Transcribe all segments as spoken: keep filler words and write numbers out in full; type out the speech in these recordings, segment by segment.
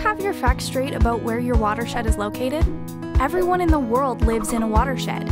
have your facts straight about where your watershed is located? Everyone in the world lives in a watershed.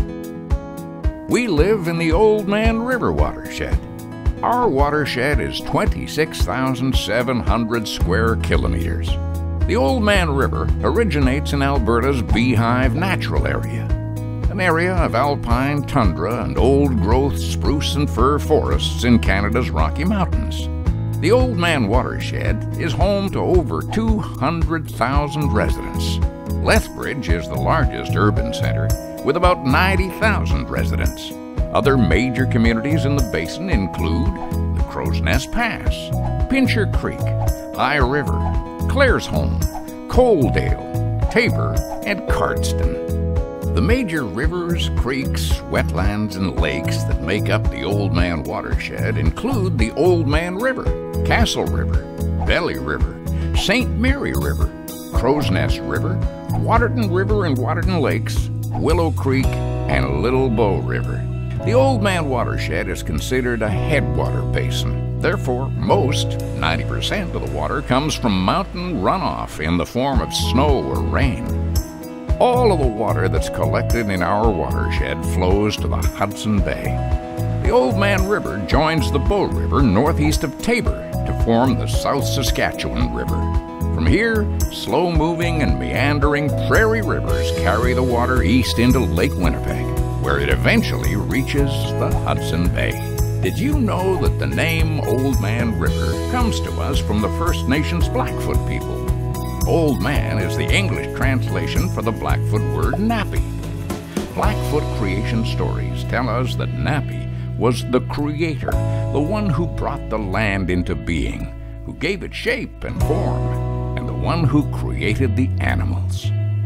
We live in the Oldman River watershed. Our watershed is twenty-six thousand seven hundred square kilometers. The Oldman River originates in Alberta's Beehive Natural Area, an area of alpine tundra and old-growth spruce and fir forests in Canada's Rocky Mountains. The Oldman watershed is home to over two hundred thousand residents. Lethbridge is the largest urban center, with about ninety thousand residents. Other major communities in the basin include the Crow's Nest Pass, Pincher Creek, High River, Claresholm, Coaldale, Tabor, and Cardston. The major rivers, creeks, wetlands, and lakes that make up the Oldman watershed include the Oldman River, Castle River, Belly River, Saint Mary River, Crow's Nest River, Waterton River and Waterton Lakes, Willow Creek, and Little Bow River. The Oldman watershed is considered a headwater basin. Therefore, most, ninety percent of the water comes from mountain runoff in the form of snow or rain. All of the water that's collected in our watershed flows to the Hudson Bay. The Oldman River joins the Bow River northeast of Tabor to form the South Saskatchewan River. From here, slow-moving and meandering prairie rivers carry the water east into Lake Winnipeg, where it eventually reaches the Hudson Bay. Did you know that the name Oldman River comes to us from the First Nations Blackfoot people? Old Man is the English translation for the Blackfoot word nappy. Blackfoot creation stories tell us that Nappy was the creator, the one who brought the land into being, who gave it shape and form, and the one who created the animals.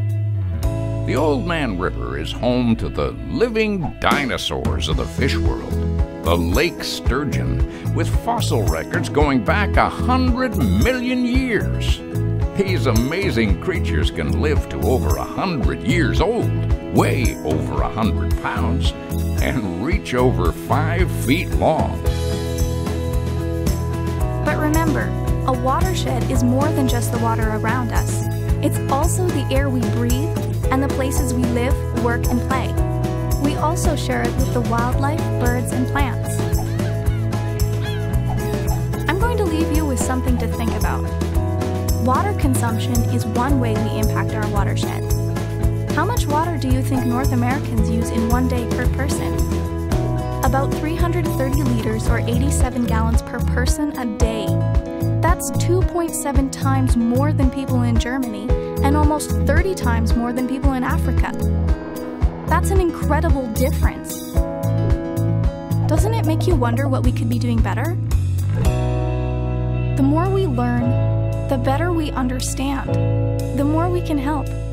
The Oldman River is home to the living dinosaurs of the fish world, the lake sturgeon, with fossil records going back a hundred million years. These amazing creatures can live to over a hundred years old, weigh over a hundred pounds, and reach over five feet long. But remember, a watershed is more than just the water around us. It's also the air we breathe and the places we live, work, and play. We also share it with the wildlife, birds, and plants. I'm going to leave you with something to think about. Water consumption is one way we impact our watershed. How much water do you think North Americans use in one day per person? About three hundred thirty liters or eighty-seven gallons per person a day. That's two point seven times more than people in Germany and almost thirty times more than people in Africa. That's an incredible difference. Doesn't it make you wonder what we could be doing better? The more we learn, the better we understand, the more we can help.